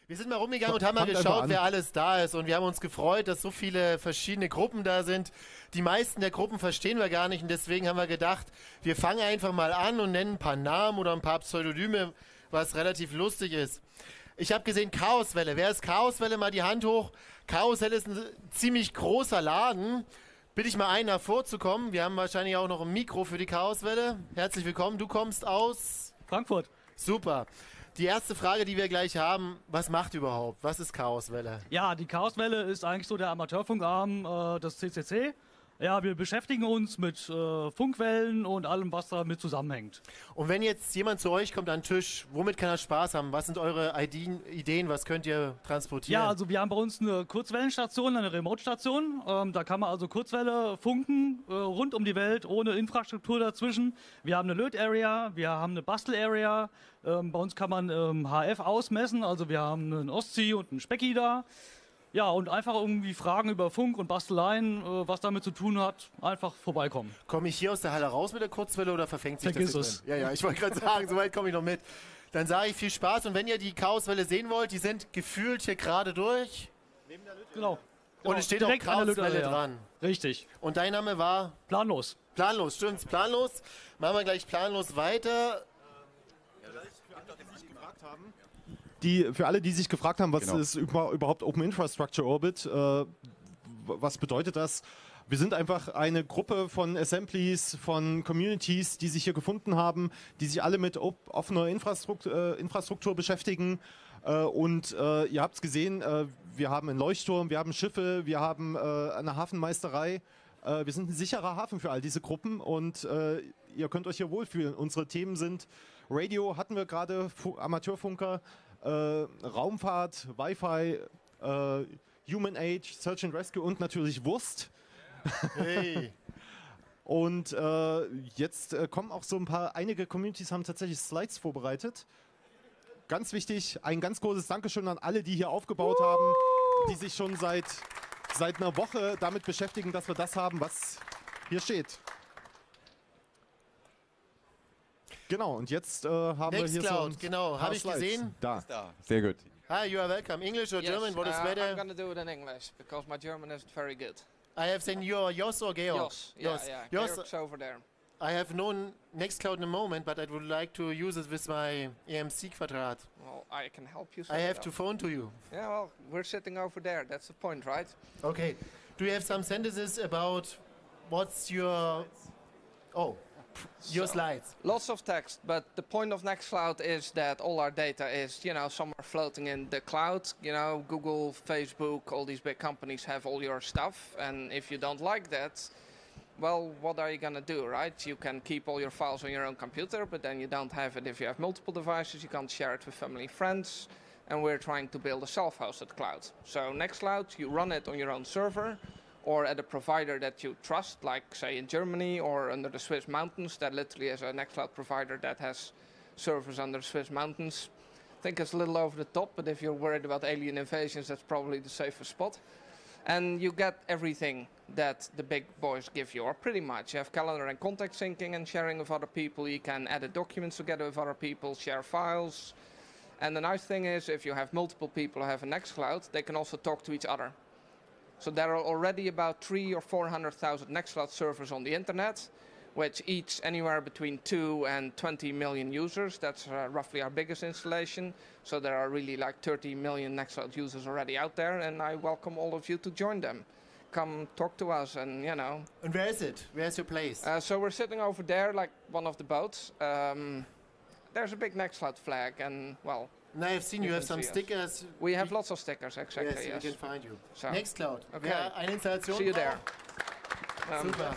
Wir sind mal rumgegangen und haben mal geschaut, wer alles da ist. Und wir haben uns gefreut, dass so viele verschiedene Gruppen da sind. Die meisten der Gruppen verstehen wir gar nicht. Und deswegen haben wir gedacht, wir fangen einfach mal an und nennen ein paar Namen oder ein paar Pseudonyme, was relativ lustig ist. Ich habe gesehen Chaoswelle. Wer ist Chaoswelle? Mal die Hand hoch. Chaoswelle ist ein ziemlich großer Laden. Bitte ich mal einen hervorzukommen. Wir haben wahrscheinlich auch noch ein Mikro für die Chaoswelle. Herzlich willkommen. Du kommst aus Frankfurt. Super. Die erste Frage, die wir gleich haben, was macht überhaupt? Was ist Chaoswelle? Ja, die Chaoswelle ist eigentlich so der Amateurfunkarm des CCC. Ja, wir beschäftigen uns mit Funkwellen und allem, was damit zusammenhängt. Und wenn jetzt jemand zu euch kommt an den Tisch, womit kann er Spaß haben? Was sind eure Ideen? Was könnt ihr transportieren? Ja, also wir haben bei uns eine Kurzwellenstation, eine Remote-Station. Da kann man also Kurzwelle funken, rund um die Welt, ohne Infrastruktur dazwischen. Wir haben eine Löt-Area, wir haben eine Bastel-Area. Bei uns kann man HF ausmessen, also wir haben einen Ostsee und einen Specki da. Ja, und einfach irgendwie Fragen über Funk und Basteleien, was damit zu tun hat, einfach vorbeikommen. Komme ich hier aus der Halle raus mit der Kurzwelle oder verfängt sich Vergiss das? es. Ja, ich wollte gerade sagen, so weit komme ich noch mit. Dann sage ich viel Spaß und wenn ihr die Chaoswelle sehen wollt, die sind gefühlt hier gerade durch. Neben der Löt. Genau. Und es steht auch direkt an der Chaoswelle Löt-Area. dran. Richtig. Und dein Name war? Planlos. Planlos, stimmt's, planlos. Machen wir gleich planlos weiter. Für alle, die sich gefragt haben, was ist überhaupt Open Infrastructure Orbit, was bedeutet das? Wir sind einfach eine Gruppe von Assemblies, von Communities, die sich hier gefunden haben, die sich alle mit offener Infrastruktur beschäftigen. Und ihr habt es gesehen, wir haben einen Leuchtturm, wir haben Schiffe, wir haben eine Hafenmeisterei. Wir sind ein sicherer Hafen für all diese Gruppen und ihr könnt euch hier wohlfühlen. Unsere Themen sind Radio, hatten wir gerade, Amateurfunker, Raumfahrt, Wi-Fi, Human Age, Search and Rescue und natürlich Wurst. Hey. Und jetzt kommen auch so einige Communities haben tatsächlich Slides vorbereitet. Ganz wichtig, ein ganz großes Dankeschön an alle, die hier aufgebaut haben, die sich schon seit einer Woche damit beschäftigen, dass wir das haben, was hier steht. Genau, und jetzt haben wir hier Nextcloud, so genau, habe ich Slides. gesehen. Da. Sehr gut. Hi, you are welcome. English or German? What is better? I'm going to do it in English because my German isn't very good. I have seen you are Jos or Georg? Jos, yeah. Jos, Georg's over there. I have known Nextcloud in a moment, but I would like to use it with my EMC Quadrat. Well, I can help you. I have to phone to you. Yeah, well, we're sitting over there. That's the point, right? Okay. Do you have some sentences about what's your... Oh, your slides. Lots of text, but the point of Nextcloud is that all our data is, somewhere floating in the cloud. Google, Facebook, all these big companies have all your stuff. And if you don't like that, well, what are you going to do, right? You can keep all your files on your own computer, but then you don't have it if you have multiple devices. You can't share it with family, friends. And we're trying to build a self-hosted cloud. So Nextcloud, you run it on your own server or at a provider that you trust, like say in Germany or under the Swiss mountains. That literally is a Nextcloud provider that has servers under the Swiss mountains. I think it's a little over the top, but if you're worried about alien invasions, that's probably the safest spot. And you get everything that the big boys give you, or pretty much. You have calendar and contact syncing and sharing with other people. You can edit documents together with other people, share files. And the nice thing is, if you have multiple people who have a Nextcloud, they can also talk to each other. So there are already about 300,000 or 400,000 Nextcloud servers on the internet, which each anywhere between 2 and 20 million users. That's roughly our biggest installation. So there are really like 30 million Nextcloud users already out there, and I welcome all of you to join them. Come talk to us and, And where is it? Where's your place? So we're sitting over there like one of the boats. There's a big Nextcloud flag and, well... And I have seen you have some stickers. We have lots of stickers, exactly, yes. We can find you. So. Nextcloud. Okay. Ja, eine Installation. See you there. Super.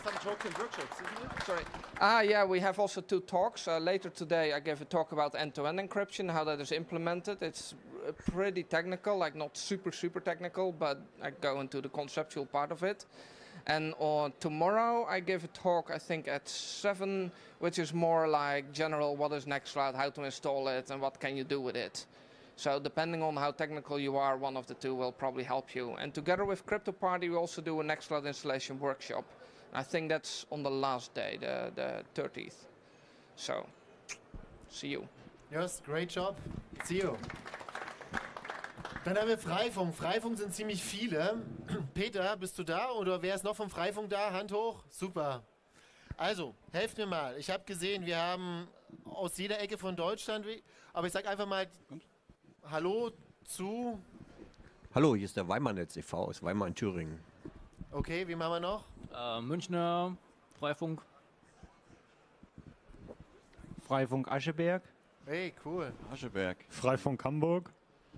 Sorry. Yeah, we have also 2 talks. Later today I give a talk about end-to-end encryption, how that is implemented. It's pretty technical, like not super technical, but I go into the conceptual part of it. And tomorrow I give a talk, I think at 7, which is more like general, what is Nextcloud, how to install it, and what can you do with it. So depending on how technical you are, one of the 2 will probably help you. And together with Crypto Party, we also do a Nextcloud installation workshop. I think that's on the last day, the 30th. So, see you. Yes, great job. See you. Dann haben wir Freifunk. Freifunk sind ziemlich viele. Peter, bist du da oder wer ist noch vom Freifunk da? Hand hoch. Super. Also, helft mir mal. Ich habe gesehen, wir haben aus jeder Ecke von Deutschland, aber ich sage einfach mal Hallo zu... Hallo, hier ist der Weimarnetz e.V. aus Weimar in Thüringen. Okay, wie machen wir noch? Münchner Freifunk. Freifunk Ascheberg. Hey, cool. Ascheberg. Freifunk Hamburg.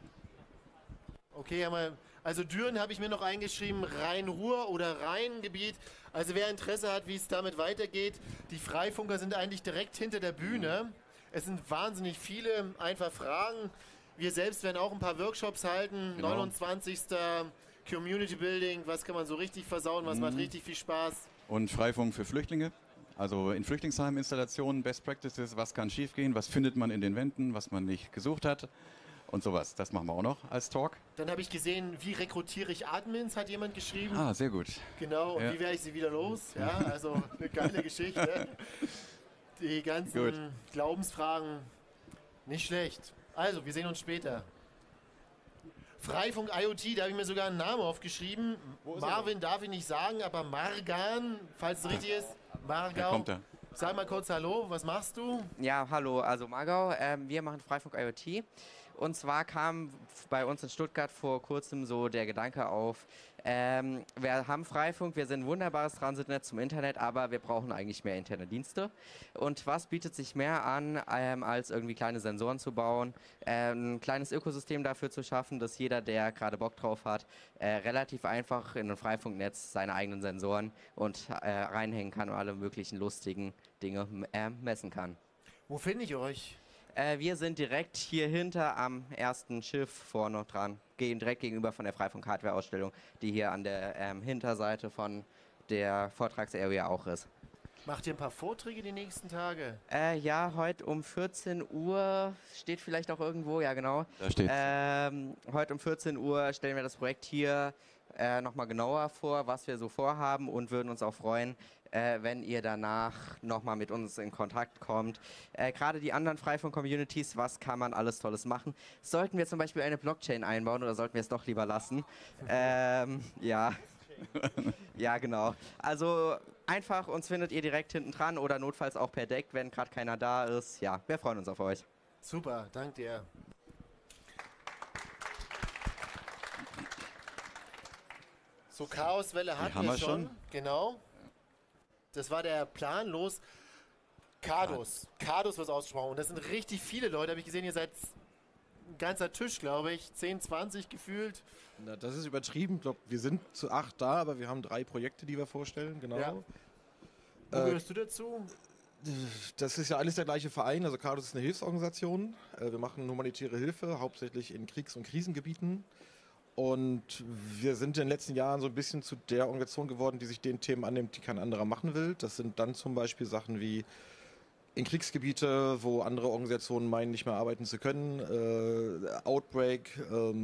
Okay, also Düren habe ich mir noch eingeschrieben, Rhein-Ruhr oder Rheingebiet. Also wer Interesse hat, wie es damit weitergeht, die Freifunker sind eigentlich direkt hinter der Bühne. Es sind wahnsinnig viele, einfach Fragen. Wir selbst werden auch ein paar Workshops halten. Genau. 29. Community Building, was kann man so richtig versauen, was macht richtig viel Spaß. Und Freifunk für Flüchtlinge, also in Flüchtlingsheiminstallationen, Best Practices, was kann schiefgehen, was findet man in den Wänden, was man nicht gesucht hat. Und sowas, das machen wir auch noch als Talk. Dann habe ich gesehen, wie rekrutiere ich Admins, hat jemand geschrieben. Ah, sehr gut. Genau, und wie werde ich sie wieder los? Ja, also eine geile Geschichte. Die ganzen Glaubensfragen, nicht schlecht. Also, wir sehen uns später. Freifunk IoT, da habe ich mir sogar einen Namen aufgeschrieben. Marvin darf ich nicht sagen, aber Margan, falls es richtig ist. Margau. Kommt er. Sag mal kurz Hallo, was machst du? Ja, hallo, also Margau, wir machen Freifunk IoT. Und zwar kam bei uns in Stuttgart vor kurzem so der Gedanke auf, wir haben Freifunk, wir sind ein wunderbares Transitnetz zum Internet, aber wir brauchen eigentlich mehr interne Dienste. Und was bietet sich mehr an, als irgendwie kleine Sensoren zu bauen, ein kleines Ökosystem dafür zu schaffen, dass jeder, der gerade Bock drauf hat, relativ einfach in ein Freifunknetz seine eigenen Sensoren und reinhängen kann und alle möglichen lustigen Dinge messen kann. Wo finde ich euch? Wir sind direkt hier hinter am ersten Schiff vorne dran, gehen direkt gegenüber von der Freifunk-Hardware-Ausstellung, die hier an der Hinterseite von der Vortragsarea auch ist. Macht ihr ein paar Vorträge die nächsten Tage? Ja, heute um 14 Uhr steht vielleicht auch irgendwo, ja genau. Da steht's. Heute um 14 Uhr stellen wir das Projekt hier nochmal genauer vor, was wir so vorhaben und würden uns auch freuen, wenn ihr danach nochmal mit uns in Kontakt kommt. Gerade die anderen Freifunk-Communities, was kann man alles Tolles machen? Sollten wir zum Beispiel eine Blockchain einbauen oder sollten wir es doch lieber lassen? Ja. Ja, genau. Also einfach, uns findet ihr direkt hinten dran oder notfalls auch per Deck, wenn gerade keiner da ist. Ja, wir freuen uns auf euch. Super, danke dir. So, Chaoswelle hatten wir schon. Genau. Das war der Plan. Los. Cardos. Cardos wird ausgesprochen. Und das sind richtig viele Leute. Habe ich gesehen, ihr seid ein ganzer Tisch, glaube ich. 10, 20 gefühlt. Na, das ist übertrieben. Ich glaube, wir sind zu 8 da, aber wir haben 3 Projekte, die wir vorstellen. Genau. Ja. Wo gehörst du dazu? Das ist ja alles der gleiche Verein. Also Cardos ist eine Hilfsorganisation. Wir machen humanitäre Hilfe, hauptsächlich in Kriegs- und Krisengebieten. Und wir sind in den letzten Jahren so ein bisschen zu der Organisation geworden, die sich den Themen annimmt, die kein anderer machen will. Das sind dann zum Beispiel Sachen wie in Kriegsgebiete, wo andere Organisationen meinen, nicht mehr arbeiten zu können, Outbreak,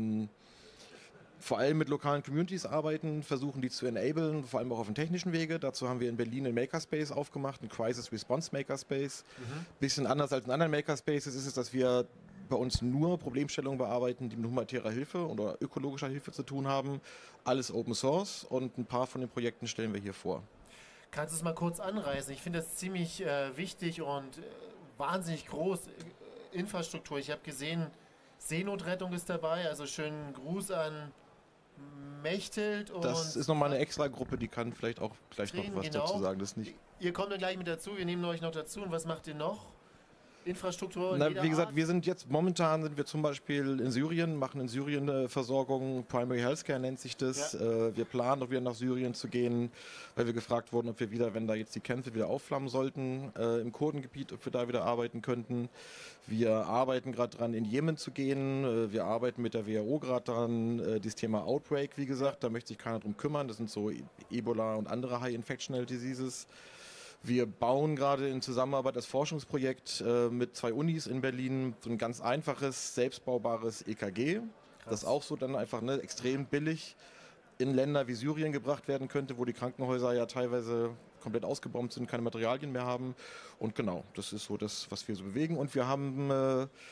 vor allem mit lokalen Communities arbeiten, versuchen die zu enablen, vor allem auch auf dem technischen Wege. Dazu haben wir in Berlin einen Makerspace aufgemacht, einen Crisis Response Makerspace. Bisschen anders als in anderen Makerspaces ist es, dass wir bei uns nur Problemstellungen bearbeiten, die mit humanitärer Hilfe oder ökologischer Hilfe zu tun haben. Alles Open Source und ein paar von den Projekten stellen wir hier vor. Kannst du es mal kurz anreißen? Ich finde das ziemlich wichtig und wahnsinnig groß. Infrastruktur. Ich habe gesehen, Seenotrettung ist dabei, also schönen Gruß an Mechthild. Und das ist nochmal eine extra Gruppe, die kann vielleicht auch gleich noch was dazu sagen. Das nicht. Ihr kommt dann gleich mit dazu, wir nehmen euch noch dazu. Und was macht ihr noch? Infrastruktur? Na, wie gesagt, wir sind jetzt, momentan sind wir zum Beispiel in Syrien, machen in Syrien eine Versorgung, Primary Healthcare nennt sich das. Ja. Wir planen auch wieder nach Syrien zu gehen, weil wir gefragt wurden, ob wir wieder, wenn da jetzt die Kämpfe wieder aufflammen sollten, im Kurdengebiet, ob wir da wieder arbeiten könnten. Wir arbeiten gerade dran, in Jemen zu gehen. Wir arbeiten mit der WHO gerade dran, dieses Thema Outbreak, wie gesagt, da möchte sich keiner drum kümmern. Das sind so Ebola und andere High Infectional Diseases. Wir bauen gerade in Zusammenarbeit das Forschungsprojekt mit 2 Unis in Berlin, so ein ganz einfaches, selbstbaubares EKG, Krass. Das auch so dann einfach extrem billig in Länder wie Syrien gebracht werden könnte, wo die Krankenhäuser ja teilweise komplett ausgebombt sind, keine Materialien mehr haben. Und genau, das ist so das, was wir so bewegen. Und wir haben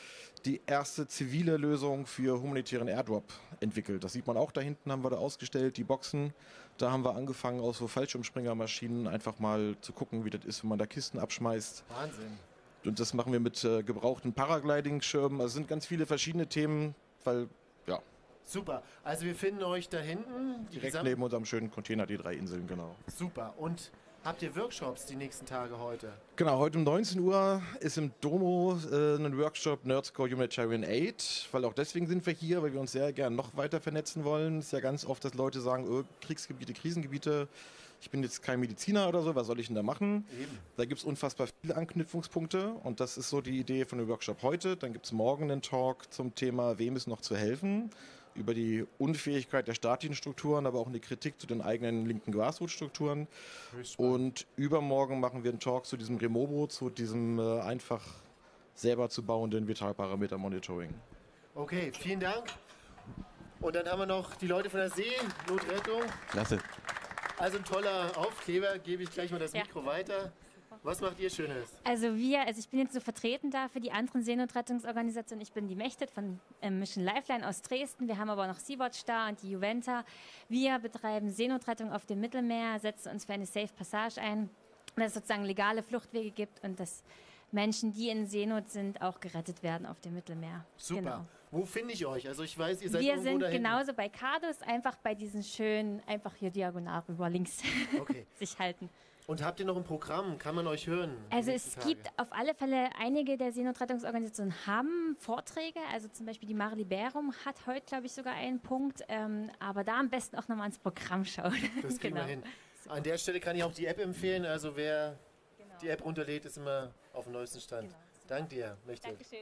die erste zivile Lösung für humanitären Airdrop entwickelt. Das sieht man auch da hinten, haben wir da ausgestellt, die Boxen. Da haben wir angefangen, aus so Fallschirmspringermaschinen einfach mal zu gucken, wie das ist, wenn man da Kisten abschmeißt. Wahnsinn. Und das machen wir mit gebrauchten Paragliding-Schirmen. Also es sind ganz viele verschiedene Themen, weil, ja. Super. Also wir finden euch da hinten. Direkt neben unserem schönen Container, die 3 Inseln, genau. Super. Und habt ihr Workshops die nächsten Tage heute? Genau, heute um 19 Uhr ist im Domo ein Workshop NerdScore Humanitarian Aid, weil auch deswegen sind wir hier, weil wir uns sehr gern noch weiter vernetzen wollen. Es ist ja ganz oft, dass Leute sagen, Kriegsgebiete, Krisengebiete, ich bin jetzt kein Mediziner oder so, was soll ich denn da machen? Eben. Da gibt es unfassbar viele Anknüpfungspunkte und das ist so die Idee von dem Workshop heute. Dann gibt es morgen einen Talk zum Thema, wem ist noch zu helfen, über die Unfähigkeit der staatlichen Strukturen, aber auch eine Kritik zu den eigenen linken Grassroots-Strukturen. Und übermorgen machen wir einen Talk zu diesem Remobo, zu diesem einfach selber zu bauenden Vitalparameter-Monitoring. Okay, vielen Dank. Und dann haben wir noch die Leute von der Seenotrettung. Klasse. Also ein toller Aufkleber, gebe ich gleich mal das Mikro weiter. Was macht ihr Schönes? Also ich bin jetzt so vertreten da für die anderen Seenotrettungsorganisationen. Ich bin die Mechtet von Mission Lifeline aus Dresden. Wir haben aber noch Sea-Watch da und die Juventa. Wir betreiben Seenotrettung auf dem Mittelmeer, setzen uns für eine Safe Passage ein, dass es sozusagen legale Fluchtwege gibt und dass Menschen, die in Seenot sind, auch gerettet werden auf dem Mittelmeer. Super. Genau. Wo finde ich euch? Also ich weiß, ihr seid Wir irgendwo sind dahin. genauso bei Cardus, einfach bei diesen schönen, einfach hier diagonal rüber links sich halten. Und habt ihr noch ein Programm? Kann man euch hören? Also es gibt auf alle Fälle, einige der Seenotrettungsorganisationen haben Vorträge, also zum Beispiel die Mare Liberum hat heute, glaube ich, sogar einen Punkt, aber da am besten auch nochmal ins Programm schauen. Das kriegen wir hin. An der Stelle kann ich auch die App empfehlen, also wer die App runterlädt, ist immer auf dem neuesten Stand. Danke dir, Mechtet. Dankeschön.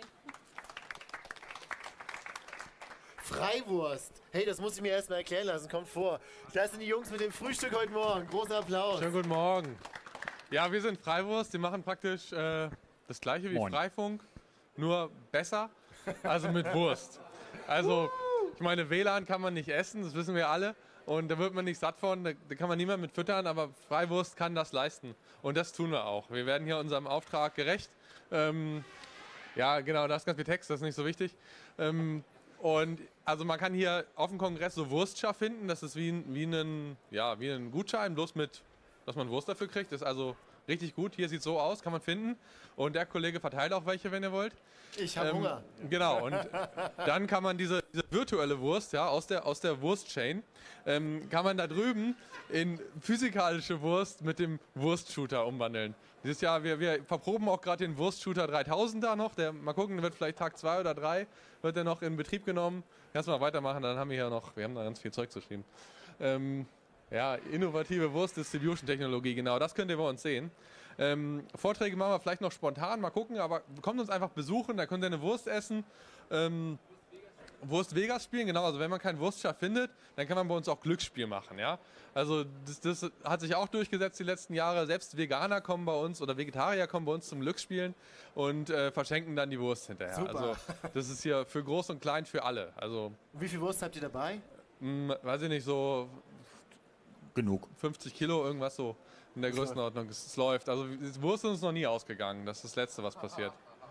Freiwurst. Hey, das muss ich mir erstmal erklären lassen. Kommt vor. Das sind die Jungs mit dem Frühstück heute Morgen. Großer Applaus. Schönen guten Morgen. Ja, wir sind Freiwurst. Die machen praktisch das gleiche wie Freifunk, nur besser, also mit Wurst. Also, ich meine, WLAN kann man nicht essen, das wissen wir alle. Und da wird man nicht satt von, da kann man niemand mit füttern, aber Freiwurst kann das leisten. Und das tun wir auch. Wir werden hier unserem Auftrag gerecht. Ja, genau, da ist ganz viel Text, das ist nicht so wichtig. Und also man kann hier auf dem Kongress so Wurstschaf finden, das ist wie ein Gutschein, bloß mit, dass man Wurst dafür kriegt, das ist also richtig gut. Hier sieht es so aus, kann man finden. Und der Kollege verteilt auch welche, wenn ihr wollt. Ich habe Hunger. Genau, und dann kann man diese virtuelle Wurst, ja, aus der Wurstchain, kann man da drüben in physikalische Wurst mit dem Wurstshooter umwandeln. Dieses Jahr, wir verproben auch gerade den Wurstshooter 3000 da noch. Mal gucken, der wird vielleicht Tag 2 oder 3, wird der noch in Betrieb genommen. Kannst du mal weitermachen, dann haben wir hier noch, wir haben da ganz viel Zeug zu schreiben. Ja, innovative Wurst-Distribution-Technologie, genau, das könnt ihr bei uns sehen. Vorträge machen wir vielleicht noch spontan, mal gucken, aber kommt uns einfach besuchen, da könnt ihr eine Wurst essen. Wurst Vegas spielen, genau, also wenn man keinen Wurstschaf findet, dann kann man bei uns auch Glücksspiel machen, ja. Also das hat sich auch durchgesetzt die letzten Jahre, selbst Veganer kommen bei uns oder Vegetarier kommen bei uns zum Glücksspielen und verschenken dann die Wurst hinterher. Super. Also das ist hier für groß und klein für alle. Also, wie viel Wurst habt ihr dabei? Weiß ich nicht, so genug. 50 Kilo, irgendwas so in der Größenordnung. Es läuft. Also die Wurst ist uns noch nie ausgegangen. Das ist das Letzte, was passiert.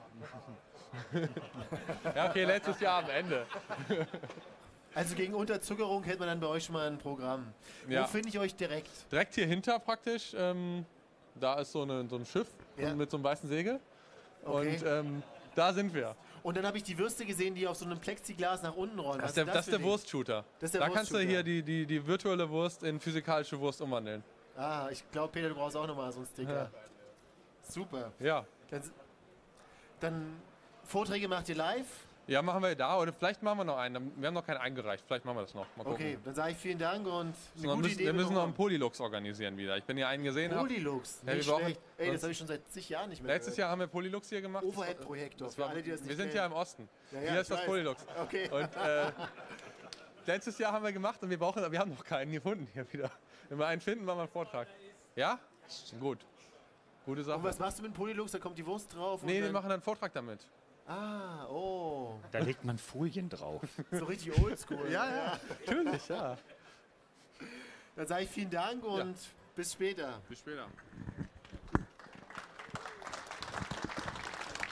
Ja, okay, letztes Jahr am Ende. Also gegen Unterzuckerung hätte man dann bei euch schon mal ein Programm. Ja. Wo finde ich euch direkt? Direkt hier hinter praktisch. Da ist so ein Schiff mit so einem weißen Segel. Okay. Und da sind wir. Und dann habe ich die Würste gesehen, die auf so einem Plexiglas nach unten rollen. Das ist der Wurstshooter. Da kannst du hier die virtuelle Wurst in physikalische Wurst umwandeln. Ah, ich glaube, Peter, du brauchst auch nochmal so einen Sticker. Ja. Super. Ja. Dann Vorträge macht ihr live? Ja, machen wir da. Oder vielleicht machen wir noch einen. Wir haben noch keinen eingereicht. Vielleicht machen wir das noch. Mal gucken. Okay, dann sage ich vielen Dank und eine gute Idee. Wir müssen noch einen Polylux organisieren wieder. Ich bin hier einen gesehen. Polylux? Ja, nicht schlecht. Ey, das habe ich schon seit zig Jahren nicht mehr Letztes Jahr haben wir Polylux hier gemacht. Overhead-Projektor. Wir sind ja im Osten. Ja, hier ist das Polylux. Okay. Und letztes Jahr haben wir gemacht und wir haben noch keinen gefunden hier wieder. Wenn wir einen finden, machen wir einen Vortrag. Ja? Gut. Gute Sache. Und was machst du mit dem Polylux? Da kommt die Wurst drauf? Nee, wir machen einen Vortrag damit. Ah, oh. Da legt man Folien drauf. So richtig oldschool. Ja, natürlich, ja. Dann sage ich vielen Dank und bis später. Bis später.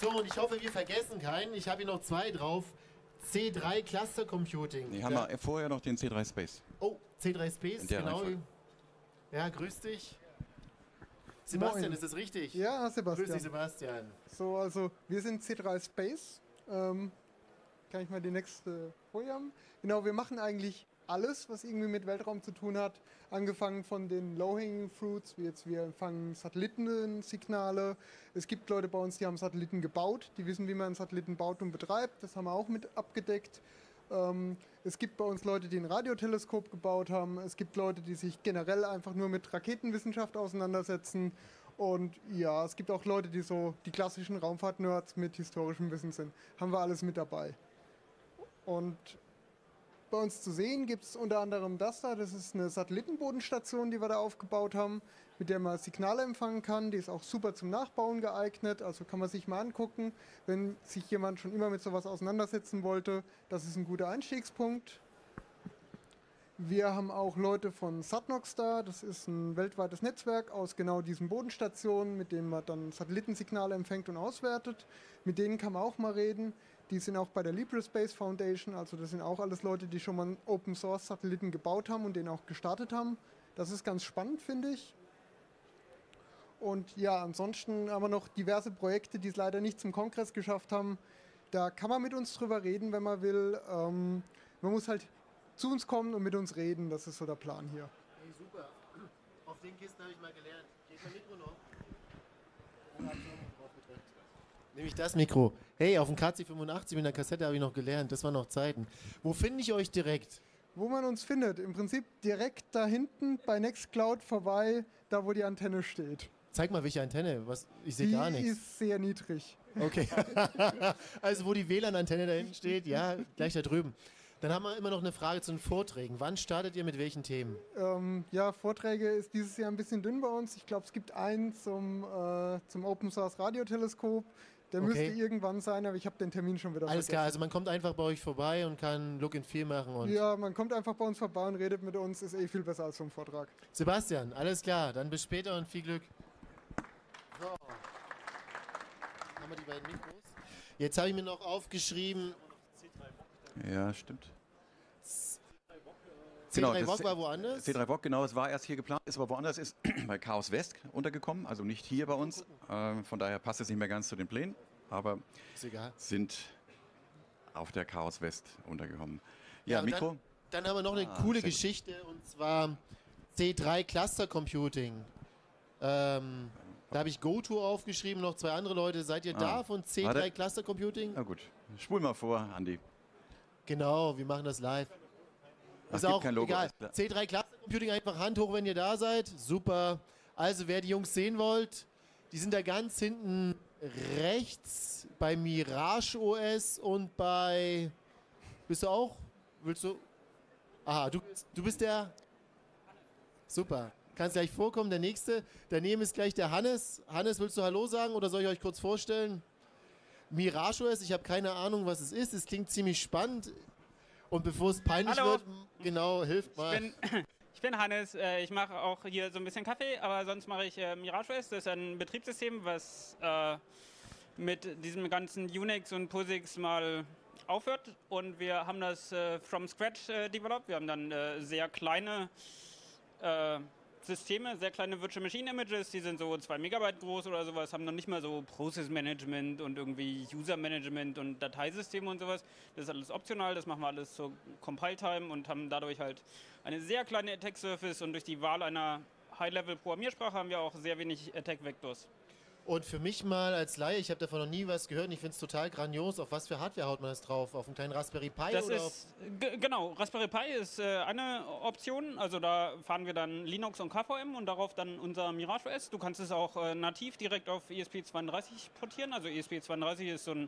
So, und ich hoffe, wir vergessen keinen. Ich habe hier noch 2 drauf. C3 Cluster Computing. Nee, haben wir vorher noch den C3 Space. Oh, C3 Space, genau. Reihenfolge. Ja, grüß dich. Sebastian, Moin. ist das richtig? Ja, Sebastian. Grüß dich, Sebastian. So, also wir sind C3 Space. Kann ich mal die nächste Folie haben? Genau, wir machen eigentlich alles, was irgendwie mit Weltraum zu tun hat. Angefangen von den Low-Hanging Fruits, wie jetzt wir empfangen Satellitensignale. Es gibt Leute bei uns, die haben Satelliten gebaut, die wissen, wie man einen Satelliten baut und betreibt. Das haben wir auch mit abgedeckt. Es gibt bei uns Leute, die ein Radioteleskop gebaut haben. Es gibt Leute, die sich generell einfach nur mit Raketenwissenschaft auseinandersetzen. Und ja, es gibt auch Leute, die so die klassischen Raumfahrt-Nerds mit historischem Wissen sind. Haben wir alles mit dabei. Und bei uns zu sehen gibt es unter anderem das da. Das ist eine Satellitenbodenstation, die wir da aufgebaut haben, mit der man Signale empfangen kann. Die ist auch super zum Nachbauen geeignet. Also kann man sich mal angucken, wenn sich jemand schon immer mit sowas auseinandersetzen wollte. Das ist ein guter Einstiegspunkt. Wir haben auch Leute von Satnox da. Das ist ein weltweites Netzwerk aus genau diesen Bodenstationen, mit denen man dann Satellitensignale empfängt und auswertet. Mit denen kann man auch mal reden. Die sind auch bei der LibreSpace Foundation, also das sind auch alles Leute, die schon mal Open Source Satelliten gebaut haben und den auch gestartet haben. Das ist ganz spannend, finde ich. Und ja, ansonsten haben wir noch diverse Projekte, die es leider nicht zum Kongress geschafft haben. Da kann man mit uns drüber reden, wenn man will. Man muss halt zu uns kommen und mit uns reden, das ist so der Plan hier. Hey, super. Auf den Kisten habe ich mal gelernt. Geht mein Mikro noch? Nehme ich das Mikro. Hey, auf dem KC85 mit der Kassette habe ich noch gelernt. Das waren noch Zeiten. Wo finde ich euch direkt? Wo man uns findet, im Prinzip direkt da hinten bei Nextcloud vorbei, da wo die Antenne steht. Zeig mal, welche Antenne. Ich sehe gar nichts. Die ist sehr niedrig. Okay. Also wo die WLAN-Antenne da hinten steht, ja, gleich da drüben. Dann haben wir immer noch eine Frage zu den Vorträgen. Wann startet ihr mit welchen Themen? Ja, Vorträge ist dieses Jahr ein bisschen dünn bei uns. Ich glaube, es gibt einen zum Open Source Radioteleskop. Der müsste irgendwann sein, aber ich habe den Termin schon wieder Alles klar, also man kommt einfach bei euch vorbei und kann Look and Feel machen. Und ja, man kommt einfach bei uns vorbei und redet mit uns. Ist eh viel besser als so ein Vortrag. Sebastian, alles klar. Dann bis später und viel Glück. So. Haben wir die beiden Mikros? Jetzt habe ich mir noch aufgeschrieben. Ja, stimmt. C3 VOG war woanders? C3 VOG, genau, es war erst hier geplant, ist aber woanders, ist bei Chaos West untergekommen, also nicht hier bei uns. Von daher passt es nicht mehr ganz zu den Plänen, aber sind auf der Chaos West untergekommen. Ja, Mikro? Dann haben wir noch eine coole Geschichte, und zwar C3 Cluster Computing. Da habe ich GoTo aufgeschrieben, noch 2 andere Leute. Seid ihr da von C3 Cluster Computing? Na gut, spul mal vor, Andi. Genau, wir machen das live. Ach, ist auch kein Logo, egal. C3 Cluster Computing, einfach Hand hoch, wenn ihr da seid. Super. Also, wer die Jungs sehen wollt, die sind da ganz hinten rechts bei Mirage OS und bei... Bist du auch? Willst du? Aha, du bist der... Super. Kannst gleich vorkommen, der Nächste. Daneben ist gleich der Hannes. Hannes, willst du Hallo sagen oder soll ich euch kurz vorstellen? Mirage OS, ich habe keine Ahnung, was es ist. Es klingt ziemlich spannend. Und bevor es peinlich wird, genau, hilft mal. Ich bin Hannes, ich mache auch hier so ein bisschen Kaffee, aber sonst mache ich MirageOS. Das ist ein Betriebssystem, was mit diesem ganzen Unix und POSIX mal aufhört. Und wir haben das from scratch developed. Wir haben dann sehr kleine Systeme, sehr kleine Virtual Machine Images, die sind so 2 Megabyte groß oder sowas, haben noch nicht mal so Process Management und irgendwie User Management und Dateisysteme und sowas. Das ist alles optional, das machen wir alles zur Compile Time und haben dadurch halt eine sehr kleine Attack Surface, und durch die Wahl einer High-Level Programmiersprache haben wir auch sehr wenig Attack Vectors. Und für mich mal als Laie, ich habe davon noch nie was gehört und ich finde es total grandios. Auf was für Hardware haut man das drauf? Auf einen kleinen Raspberry Pi? Das oder ist, genau, Raspberry Pi ist eine Option. Also da fahren wir dann Linux und KVM und darauf dann unser MirageOS. Du kannst es auch nativ direkt auf ESP32 portieren. Also ESP32 ist so ein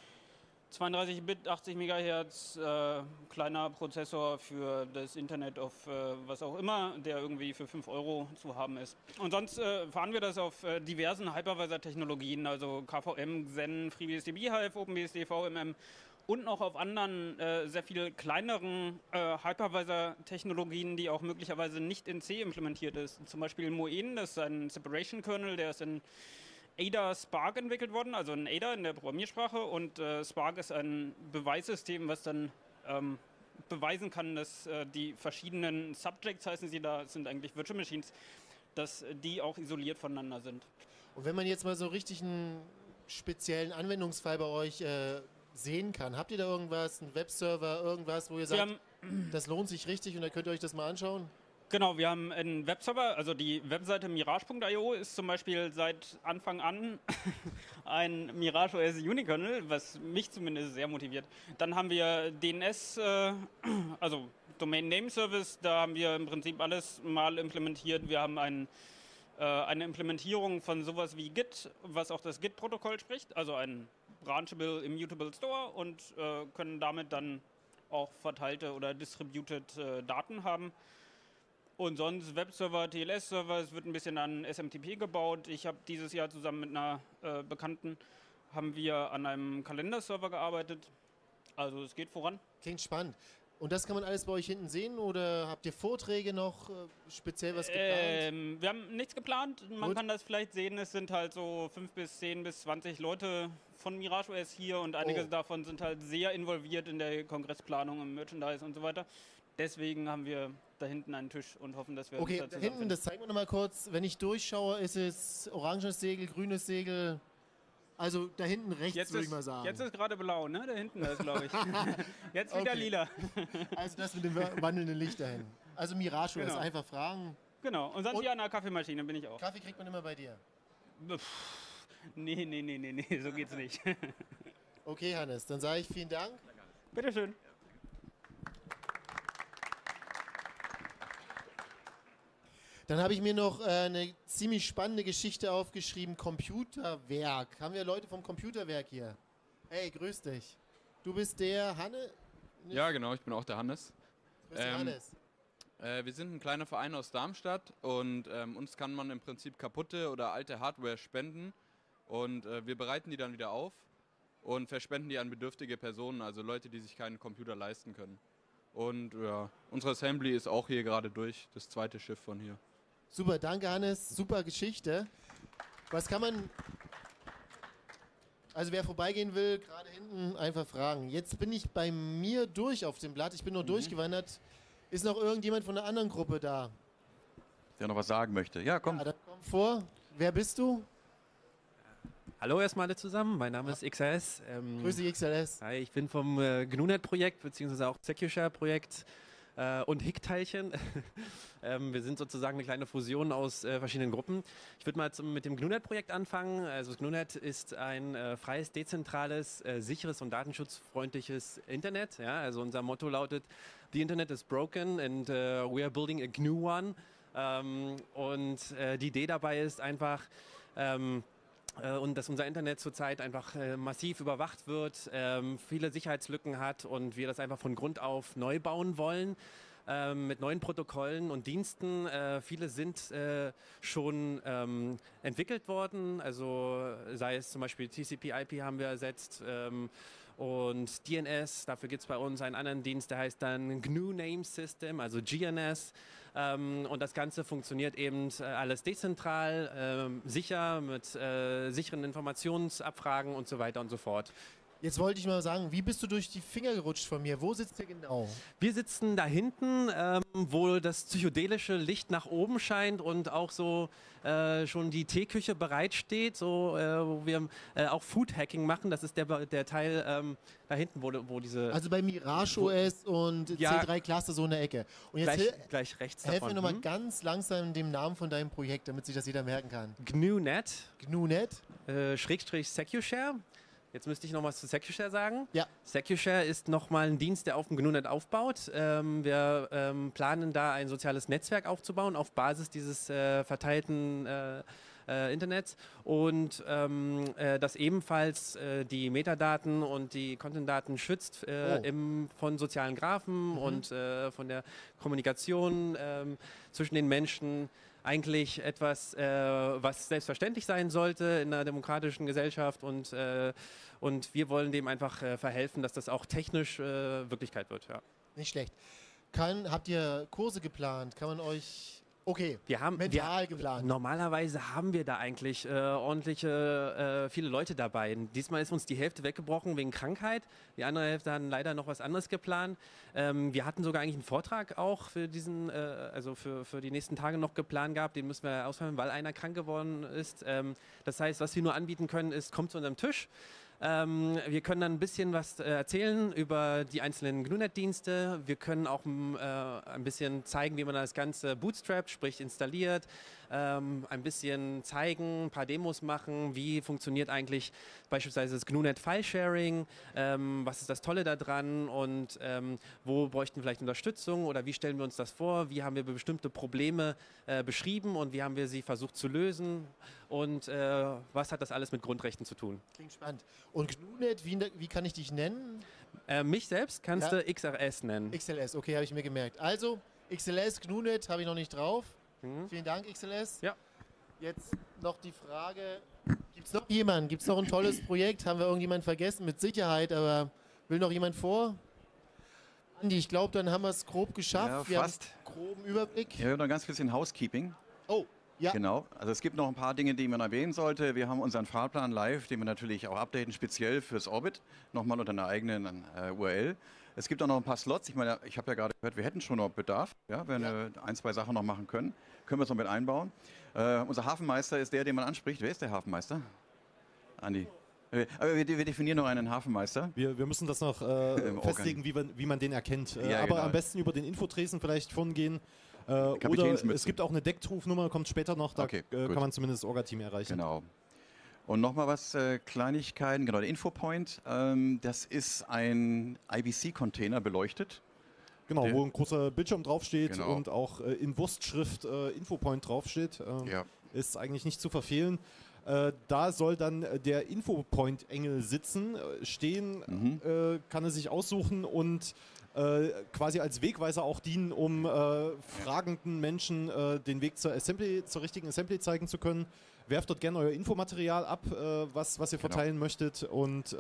32-Bit, 80 MHz, kleiner Prozessor für das Internet of was auch immer, der irgendwie für 5 € zu haben ist. Und sonst fahren wir das auf diversen Hypervisor-Technologien, also KVM, Xen, FreeBSD, Hive, OpenBSD, VMM und noch auf anderen sehr viel kleineren Hypervisor-Technologien, die auch möglicherweise nicht in C implementiert ist. Zum Beispiel Moen, das ist ein Separation-Kernel, der ist in Ada Spark entwickelt worden, also ein Ada in der Programmiersprache, und Spark ist ein Beweissystem, was dann beweisen kann, dass die verschiedenen Subjects, heißen sie da, sind eigentlich Virtual Machines, dass die auch isoliert voneinander sind. Und wenn man jetzt mal so richtig einen speziellen Anwendungsfall bei euch sehen kann, habt ihr da irgendwas, einen Webserver, irgendwas, wo ihr sagt, das lohnt sich richtig und da könnt ihr euch das mal anschauen? Genau, wir haben einen Webserver, also die Webseite Mirage.io ist zum Beispiel seit Anfang an ein Mirage OS Unikernel, was mich zumindest sehr motiviert. Dann haben wir DNS, also Domain Name Service, da haben wir im Prinzip alles mal implementiert. Wir haben eine Implementierung von sowas wie Git, was auch das Git-Protokoll spricht, also ein Branchable Immutable Store, und können damit dann auch verteilte oder distributed Daten haben. Und sonst Webserver, TLS-Server, es wird ein bisschen an SMTP gebaut. Ich habe dieses Jahr zusammen mit einer Bekannten, haben wir an einem Kalenderserver gearbeitet. Also es geht voran. Klingt spannend. Und das kann man alles bei euch hinten sehen oder habt ihr Vorträge noch, speziell was geplant? Wir haben nichts geplant. Man kann das vielleicht sehen, es sind halt so 5 bis 10 bis 20 Leute von Mirage OS hier und einige davon sind halt sehr involviert in der Kongressplanung, im Merchandise und so weiter. Deswegen haben wir da hinten einen Tisch und hoffen, dass wir Okay, da hinten, das zeigen wir nochmal kurz. Wenn ich durchschaue, ist es oranges Segel, grünes Segel. Also da hinten rechts, würde ich mal sagen. Jetzt ist gerade blau, ne? Da hinten ist, glaube ich. Jetzt wieder lila. Also das mit dem wandelnden Licht da hinten. Also Mirage ist einfach fragen. Genau, und sonst hier an der Kaffeemaschine bin ich auch. Kaffee kriegt man immer bei dir? Nee, so geht's nicht. Okay, Hannes, dann sage ich vielen Dank. Bitteschön. Dann habe ich mir noch eine ziemlich spannende Geschichte aufgeschrieben. Computerwerk. Haben wir Leute vom Computerwerk hier? Hey, grüß dich. Du bist der Hanne? Ja, genau, ich bin auch der Hannes. Grüß dich, Hannes. Wir sind ein kleiner Verein aus Darmstadt und uns kann man im Prinzip kaputte oder alte Hardware spenden und wir bereiten die dann wieder auf und verspenden die an bedürftige Personen, also Leute, die sich keinen Computer leisten können. Und ja, unsere Assembly ist auch hier gerade durch, das zweite Schiff von hier. Super, danke Hannes, super Geschichte. Was kann man, also wer vorbeigehen will, gerade hinten einfach fragen. Jetzt bin ich bei mir durch auf dem Blatt, ich bin nur durchgewandert. Ist noch irgendjemand von einer anderen Gruppe da? Der noch was sagen möchte. Ja, komm. Ja, dann komm vor. Wer bist du? Hallo erstmal alle zusammen, mein Name ist XLS. Grüße dich, XLS. Hi, ich bin vom GNU-Net-Projekt, beziehungsweise auch SecureShare-Projekt und HIC-Teilchen. Wir sind sozusagen eine kleine Fusion aus verschiedenen Gruppen. Ich würde mal mit dem GNU-Net-Projekt anfangen. Also das GNU-Net ist ein freies, dezentrales, sicheres und datenschutzfreundliches Internet. Ja, also unser Motto lautet, "The Internet is broken and we are building a GNU one." Und die Idee dabei ist einfach, und dass unser Internet zurzeit einfach massiv überwacht wird, viele Sicherheitslücken hat und wir das einfach von Grund auf neu bauen wollen. Mit neuen Protokollen und Diensten. Viele sind schon entwickelt worden, also sei es zum Beispiel TCP/IP haben wir ersetzt und DNS, dafür gibt es bei uns einen anderen Dienst, der heißt dann GNU Name System, also GNS. Und das Ganze funktioniert eben alles dezentral, sicher, mit sicheren Informationsabfragen und so weiter und so fort. Jetzt wollte ich mal sagen, wie bist du durch die Finger gerutscht von mir? Wo sitzt ihr genau? Wir sitzen da hinten, wo das psychedelische Licht nach oben scheint und auch so schon die Teeküche bereitsteht, so, wo wir auch Food-Hacking machen. Das ist der Teil da hinten, wo diese... Also bei Mirage OS und ja, C3 Cluster so in der Ecke. Und jetzt gleich rechts helf davon. mir nochmal ganz langsam dem Namen von deinem Projekt, damit sich das jeder merken kann. GNU-Net. GNU-Net. Schrägstrich SecureShare. Jetzt müsste ich noch was zu SecureShare sagen. Ja. SecureShare ist nochmal ein Dienst, der auf dem GNU-Net aufbaut. Wir planen da ein soziales Netzwerk aufzubauen auf Basis dieses verteilten Internets und das ebenfalls die Metadaten und die Content-Daten schützt von sozialen Graphen und von der Kommunikation zwischen den Menschen. Eigentlich etwas, was selbstverständlich sein sollte in einer demokratischen Gesellschaft und wir wollen dem einfach verhelfen, dass das auch technisch Wirklichkeit wird. Ja. Nicht schlecht. Habt ihr Kurse geplant? Kann man euch Okay, mental geplant. Normalerweise haben wir da eigentlich ordentliche, viele Leute dabei. Diesmal ist uns die Hälfte weggebrochen wegen Krankheit. Die andere Hälfte hat leider noch was anderes geplant. Wir hatten sogar eigentlich einen Vortrag auch für diesen, also für die nächsten Tage noch geplant gehabt. Den müssen wir ausfallen, weil einer krank geworden ist. Das heißt, was wir nur anbieten können, ist, kommt zu unserem Tisch. Wir können dann ein bisschen was erzählen über die einzelnen GNU-Net-Dienste. Wir können auch ein bisschen zeigen, wie man das Ganze bootstrapt, sprich installiert. Ein bisschen zeigen, ein paar Demos machen, wie funktioniert eigentlich beispielsweise das GNU-Net File-Sharing, was ist das Tolle daran und wo bräuchten wir vielleicht Unterstützung oder wie stellen wir uns das vor, wie haben wir bestimmte Probleme beschrieben und wie haben wir sie versucht zu lösen und was hat das alles mit Grundrechten zu tun. Klingt spannend. Und GNU-Net, wie kann ich dich nennen? Mich selbst kannst du XLS nennen. XLS, okay, habe ich mir gemerkt. Also, XLS, GNU-Net habe ich noch nicht drauf. Vielen Dank, XLS. Ja. Jetzt noch die Frage, gibt es noch jemanden? Gibt es noch ein tolles Projekt? Haben wir irgendjemanden vergessen? Mit Sicherheit, aber will noch jemand vor? Andi, ich glaube, dann haben wir es grob geschafft. Ja, fast. Wir haben einen groben Überblick. Ja, wir haben noch ganz bisschen Housekeeping. Oh, ja. Genau. Also es gibt noch ein paar Dinge, die man erwähnen sollte. Wir haben unseren Fahrplan live, den wir natürlich auch updaten, speziell fürs Orbit, nochmal unter einer eigenen URL. Es gibt auch noch ein paar Slots. Ich meine, ich habe ja gerade gehört, wir hätten schon noch Bedarf. Ja, wenn wir ein, zwei Sachen noch machen können, können wir es noch mit einbauen. Unser Hafenmeister ist der, den man anspricht. Wer ist der Hafenmeister? Andi. Aber wir definieren noch einen Hafenmeister. Wir müssen das noch festlegen, wie man den erkennt. Ja, aber genau. am besten über den Infotresen vielleicht von gehen. Oder es gibt auch eine Deckrufnummer, kommt später noch. Da kann man zumindest das Orga-Team erreichen. Genau. Und nochmal was, Kleinigkeiten, genau, der Infopoint, das ist ein IBC-Container beleuchtet. Genau, wo ein großer Bildschirm draufsteht Genau. und auch in Wurstschrift Infopoint draufsteht. Ist eigentlich nicht zu verfehlen. Da soll dann der Infopoint-Engel sitzen, stehen, kann er sich aussuchen und quasi als Wegweiser auch dienen, um fragenden Menschen den Weg zur richtigen Assembly zeigen zu können. Werft dort gerne euer Infomaterial ab, was ihr verteilen möchtet und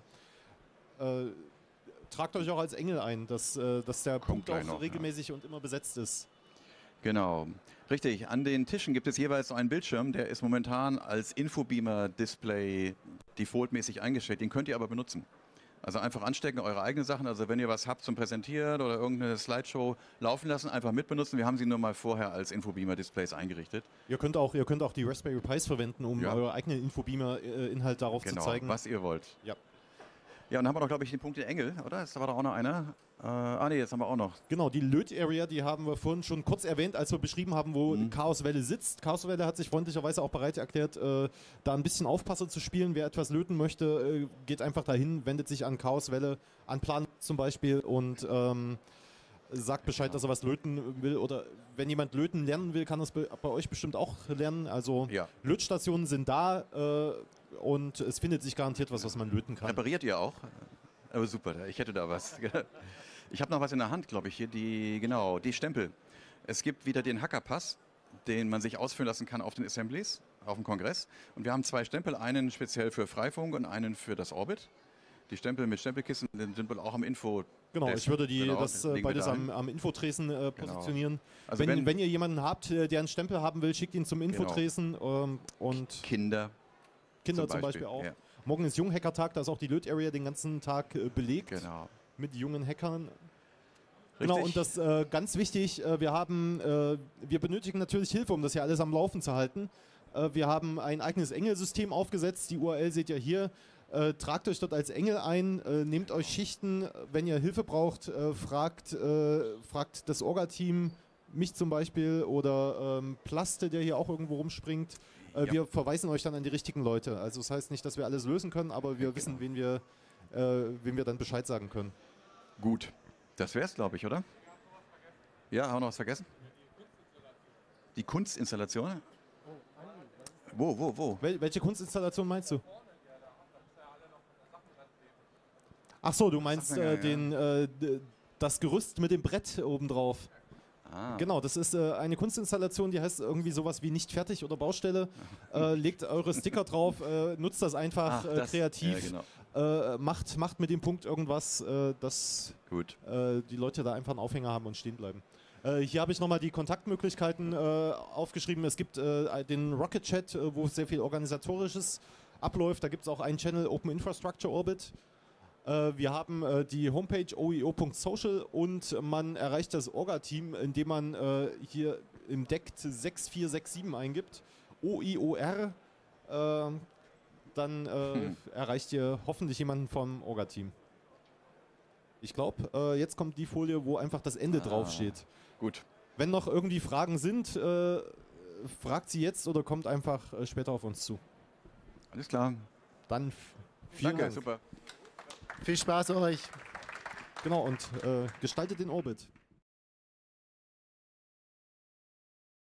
tragt euch auch als Engel ein, dass der Punkt auch noch, regelmäßig und immer besetzt ist. Genau, richtig. An den Tischen gibt es jeweils so einen Bildschirm, der ist momentan als Infobeamer-Display defaultmäßig eingestellt. Den könnt ihr aber benutzen. Also einfach anstecken, eure eigenen Sachen. Also wenn ihr was habt zum Präsentieren oder irgendeine Slideshow laufen lassen, einfach mitbenutzen. Wir haben sie nur mal vorher als Infobeamer-Displays eingerichtet. Ihr könnt auch die Raspberry Pis verwenden, um eure eigenen Infobeamer-Inhalt darauf zu zeigen. Was ihr wollt. Ja. Ja, und dann haben wir noch, glaube ich, den Punkt der Engel, oder? Da war doch auch noch einer. Ne, jetzt haben wir auch noch. Genau, die Löt-Area, die haben wir vorhin schon kurz erwähnt, als wir beschrieben haben, wo Chaoswelle sitzt. Chaoswelle hat sich freundlicherweise auch bereit erklärt, da ein bisschen Aufpasser zu spielen. Wer etwas löten möchte, geht einfach dahin, wendet sich an Chaoswelle, an Plan zum Beispiel und sagt Bescheid, dass er was löten will. Oder wenn jemand löten lernen will, kann das bei euch bestimmt auch lernen. Also Lötstationen sind da und es findet sich garantiert was man löten kann. Repariert ihr auch? Aber super, ich hätte da was. Ich habe noch was in der Hand, glaube ich, hier, die Stempel. Es gibt wieder den Hackerpass, den man sich ausfüllen lassen kann auf den Assemblies, auf dem Kongress. Und wir haben 2 Stempel, einen speziell für Freifunk und einen für das Orbit. Die Stempel mit Stempelkissen sind wohl auch am Info. Genau, ich würde das beides am Infotresen positionieren. Also wenn ihr jemanden habt, der einen Stempel haben will, schickt ihn zum Infotresen. Und Kinder zum Beispiel auch. Ja. Morgen ist Junghackertag, da ist auch die Löt-Area den ganzen Tag belegt mit jungen Hackern. Genau, und das ganz wichtig, wir benötigen natürlich Hilfe, um das hier alles am Laufen zu halten. Wir haben ein eigenes Engelsystem aufgesetzt, die URL seht ihr hier. Tragt euch dort als Engel ein, nehmt euch Schichten, wenn ihr Hilfe braucht, fragt das Orga-Team, mich zum Beispiel oder Plaste, der hier auch irgendwo rumspringt. Wir verweisen euch dann an die richtigen Leute. Also das heißt nicht, dass wir alles lösen können, aber wir wissen, wem wir dann Bescheid sagen können. Gut, das wär's, glaube ich, oder? Ja, haben wir noch was vergessen? Die Kunstinstallation? Wo? Welche Kunstinstallation meinst du? Ach so, du meinst das Gerüst mit dem Brett obendrauf. Genau, das ist eine Kunstinstallation, die heißt irgendwie sowas wie nicht fertig oder Baustelle. Legt eure Sticker drauf, nutzt das einfach kreativ. Ja, genau. Macht mit dem Punkt irgendwas, dass die Leute da einfach einen Aufhänger haben und stehen bleiben. Hier habe ich nochmal die Kontaktmöglichkeiten aufgeschrieben. Es gibt den Rocket Chat, wo sehr viel Organisatorisches abläuft. Da gibt es auch einen Channel Open Infrastructure Orbit. Wir haben die Homepage oeo.social und man erreicht das Orga-Team, indem man hier im Deck 6467 eingibt. OIOR. Dann erreicht ihr hoffentlich jemanden vom Orga-Team. Ich glaube, jetzt kommt die Folie, wo einfach das Ende draufsteht. Gut. Wenn noch irgendwie Fragen sind, fragt sie jetzt oder kommt einfach später auf uns zu. Alles klar. Dann vielen Dank. Super. Viel Spaß euch. Genau, und gestaltet den Orbit.